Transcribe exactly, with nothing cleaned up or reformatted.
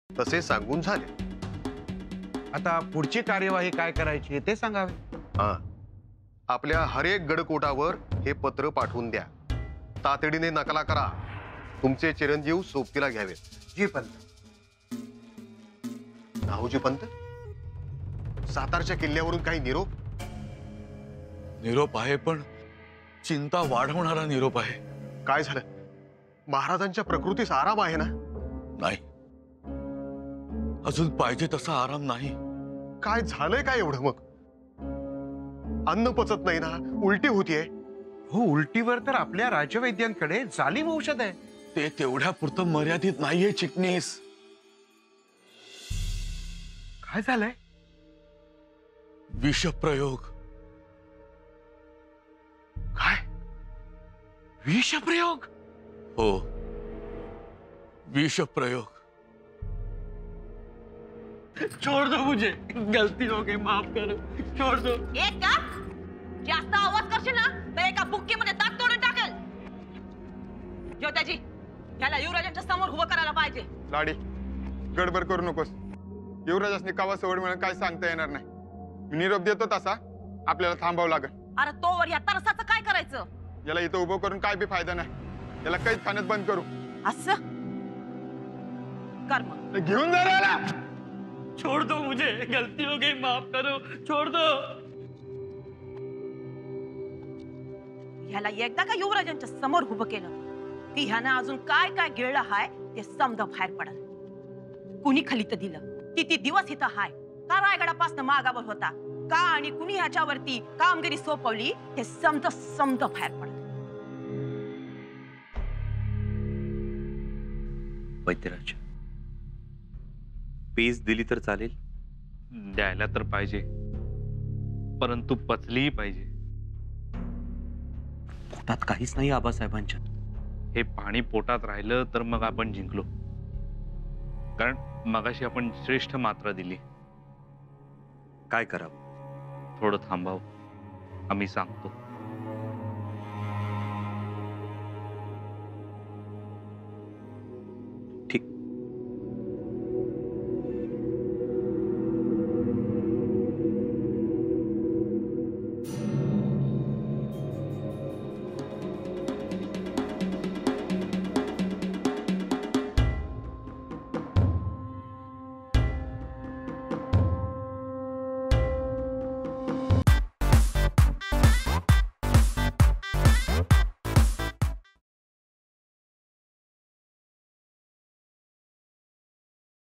तसे सांगून झाले. आता पुढची कार्यवाही काय करायची ते सांगावे. हा, आपल्या हरेक गडकोटावर हे पत्र पाठवून द्या. तातडीने नकला करा. तुमचे चिरंजीव सोबतीला घ्यावेत. जी पंत. नाहूजी पंत, सातारच्या किल्ल्यावरून काही निरोप? निरोप आहे, पण चिंता वाढवणारा निरोप आहे. काय झालं? महाराजांच्या प्रकृतीस आराम आहे ना? नाही, अजून पाहिजे तसा आराम नाही. काय झालंय काय एवढं मग? अन्न पचत नाही ना? उलटी होतीये? हो, उलटीवर तर आपल्या राजवैद्यांकडे जालीम औषध आहे. ते तेवढ्या पुरतं मर्यादित नाहीये चिटणीस. काय झालंय? विषप्रयोग. काय? विषप्रयोग? हो, विषप्रयोग. छोड़ दो मुझे, गलती हो गई, माफ करो, छोड़ दो. एक का जास्त आवाज करशील ना तर एका बुक्कीमध्ये दात तोडून टाकेल. ज्योत्याजी, याला युवराजांच्या समोर उभं करायला पाहिजे. लाडी, गडबड करू नकोस. युवराजासनी कावा सवड मिळून काय सांगता येणार नाही. मी निरोप देतो तसा आपल्याला थांबावं लागेल. अरे तोवर या तरसाचं काय करायचं? याला इथं उभं करून काय बी फायदा नाही. याला कैद खाण्यात बंद करू. असं कर्म. घेऊन जा रे याला. छोड़ दो मुझे, गलती हो गई, माफ करो, छोड़ दो. ह्याला एकदा का युवराजांच्या समोर उभं केलं की ह्यानं अजून काय काय गिळलं हाय ते समजा बाहेर पडल. कुणी खलित दिलं, किती दिवस इथं हाय, का रायगडापासून मागावर होता, का आणि कुणी ह्याच्यावरती कामगिरी सोपवली हे समजा समजा बाहेर पडल. वैद्यराज, पेज दिली तर चालेल? द्यायला तर पाहिजे, परंतु पचलीही पाहिजे. पोटात काहीच नाही आबासाहेबांच्या. हे पाणी पोटात राहिलं तर मग आपण जिंकलो, कारण मगाशी आपण श्रेष्ठ मात्रा दिली. काय करावं? थोडं थांबावं, आम्ही सांगतो.